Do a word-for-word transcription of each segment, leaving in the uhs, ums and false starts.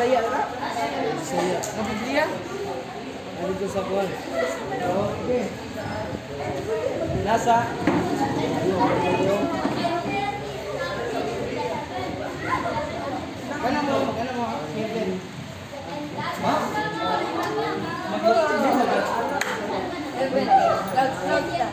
Bisaya na? Bisaya. Kapaglia? Ano ito sa kuwan? Okay. Nasa? Ano mo? Ano mo? Kevin? Ha? Mag-iisip mo ba? Kevin, clouds, clouds ka.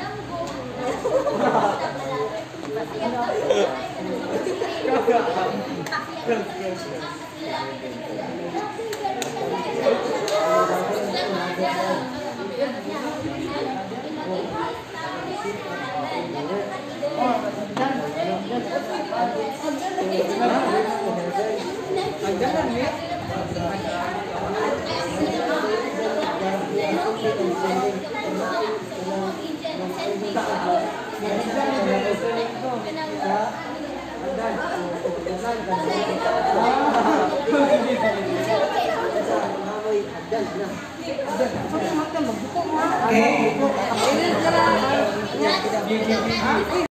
Okay.